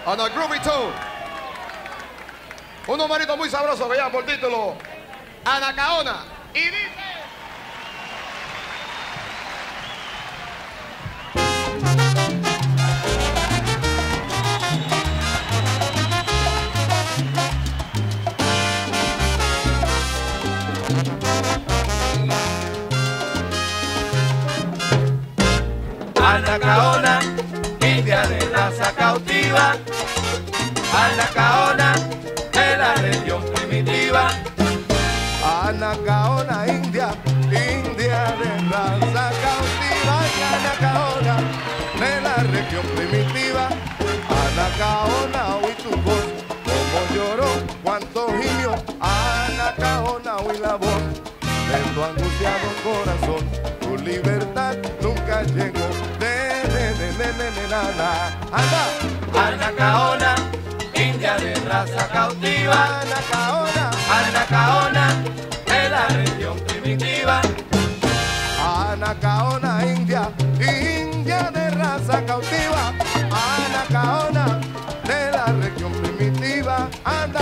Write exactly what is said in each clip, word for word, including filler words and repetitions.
On a groovy tune. Un numerito muy sabroso que lleva por título Anacaona. Y dice... Anacaona, india de raza cautiva. Anacaona, de la región primitiva. Anacaona, india, india de raza cautiva. Anacaona, de la región primitiva. Anacaona, oí tu voz, como lloró, cuánto gimió. Anacaona, oí la voz de tu angustiado corazón. Tu libertad nunca llegó. Anda, Anacaona, india de raza cautiva. Anacaona, Anacaona, de la región primitiva. Anacaona, india, india de raza cautiva. Anacaona, de la región primitiva. Anda.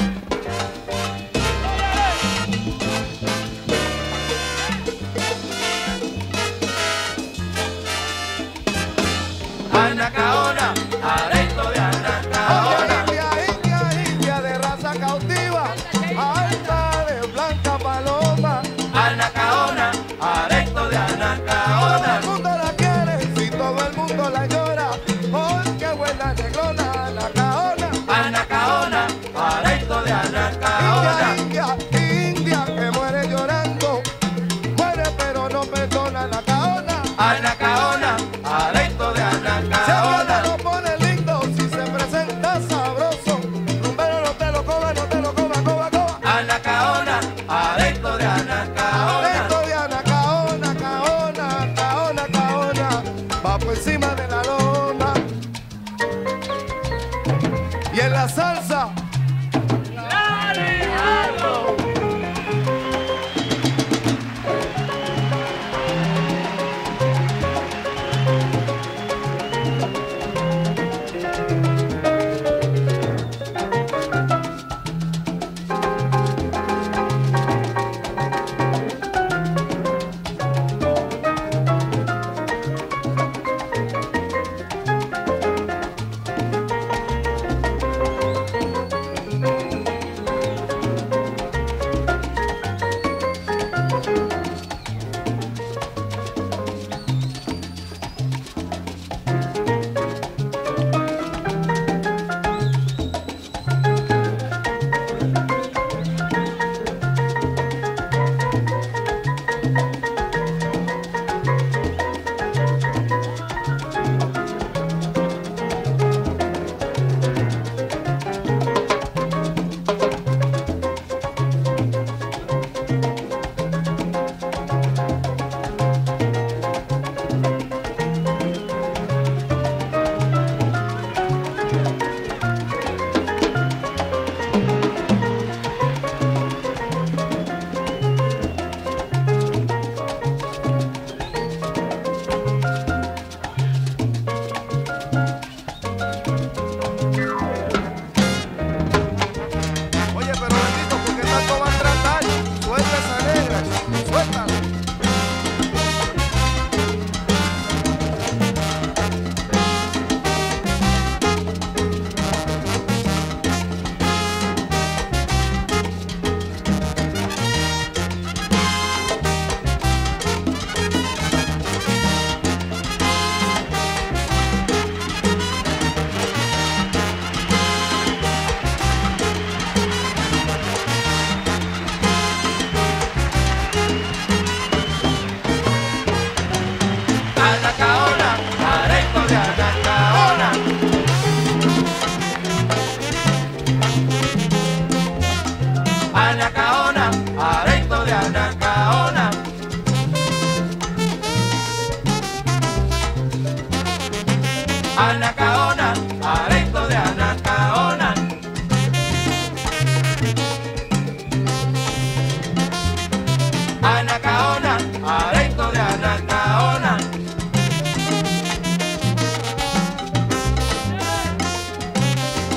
Anacaona, aresto de Anacaona. India, india, india de raza cautiva, alta de blanca paloma. Anacaona, aresto de Todo Anacaona. el mundo la quiere, si todo el mundo la llora. ¡Oh, qué buena negrona! Anacaona, Anacaona, aresto de Anacaona. India, India, India que muere llorando, muere pero no perdona. Anacaona, Anacaona, aresto de si alguien Anacaona. te lo pone lindo, si se presenta sabroso, rumbero no te lo coma, no te lo coma, coma, coma. Anacaona, aresto de Anacaona. Esto de Anacaona, Caona, Caona, Caona, va por encima de la loma. Y en la salsa,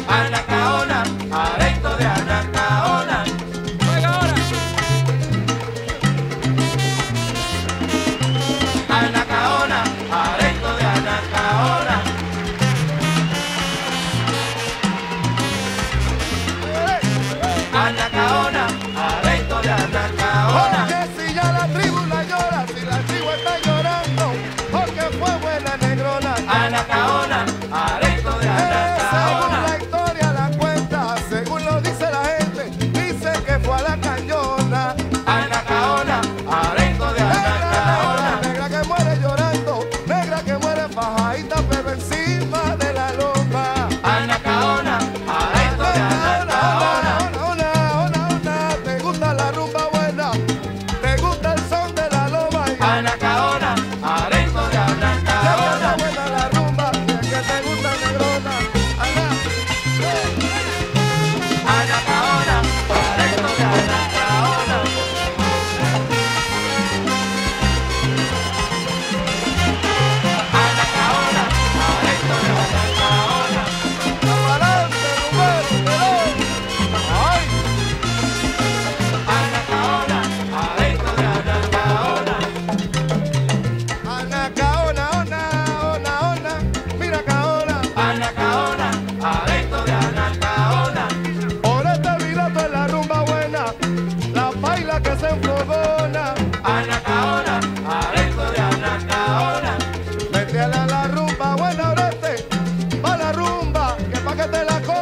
Anacaona, adicto de Anacaona. Oiga ahora. Anacaona, adicto de Anacaona. Anacaona, adicto de Anacaona. Oye, si ya la tribu la llora, si la tribu está llorando, porque fue buena negrona. Anacaona, adicto de Eh, según Anacaona. la historia la cuenta, según lo dice la gente, dice que fue a la cañona. Anacaona, adicto de Negra, Anacaona. negra que muere llorando, negra que muere fajadita, pero encima de la loma. Anacaona, adicto de Anacaona. Ona, ona, ona, ona, te gusta la rumba buena, te gusta el son de la loma. Y Anacaona, adicto de ya que Anacaona. está buena la rumba, y es que te gusta negrona. Ana, Anacaona, adicto de Anacaona. Anacaona, adicto de Anacaona. adelante, rumbero, pelón. Ay, Anacaona, adicto de Anacaona. Anacaona, ona, ona, ona, mira Caona. Anacaona, adicto de Anacaona. Por este viroto en la rumba buena, la baila que se enfogona. Anacaona, adicto de Anacaona. Métele a la rumba buena, orete, pa' la rumba, que pa' que te la co